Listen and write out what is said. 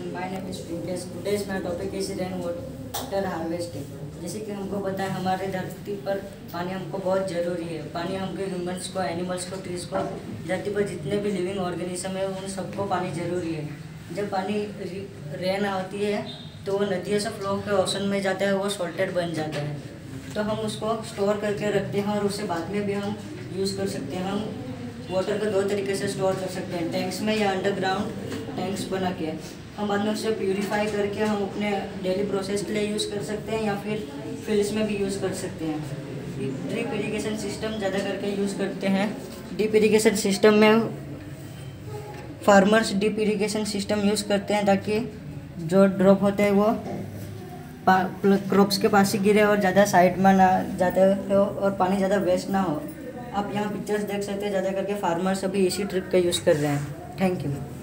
My name is Prinkesh. Today's my topic is rain water harvesting. जैसे कि हमको पता है हमारे धरती पर पानी हमको बहुत ज़रूरी है। पानी हमके ह्यूमंस को, एनिमल्स को, ट्रीज को, धरती पर जितने भी लिविंग ऑर्गेनिज्म है उन सबको पानी ज़रूरी है। जब पानी रेन आती है तो वो नदियों से फ्लो के ओशन में जाता है, वो सॉल्टेड बन जाता है। तो हम उसको स्टोर करके रखते हैं और उसे बाद में भी हम यूज़ कर सकते हैं। हम वाटर को दो तरीके से स्टोर कर सकते हैं, टैंक्स में या अंडरग्राउंड टैंक्स बना के। हम बाद में उसे प्यूरीफाई करके हम अपने डेली प्रोसेस के लिए यूज़ कर सकते हैं या फिर फील्ड्स में भी यूज़ कर सकते हैं। ड्रिप इरिगेशन सिस्टम ज़्यादा करके यूज़ करते हैं। ड्रिप इरिगेशन सिस्टम में farmers drip irrigation system use करते हैं ताकि जो ड्रॉप होते हैं वो क्रॉप्स के पास ही गिरे और ज़्यादा साइड में ना जाते हो और पानी ज़्यादा वेस्ट ना हो। आप यहाँ पिक्चर्स देख सकते हैं, ज़्यादा करके फार्मर्स अभी इसी ट्रिक का यूज़ कर रहे हैं। Thank you.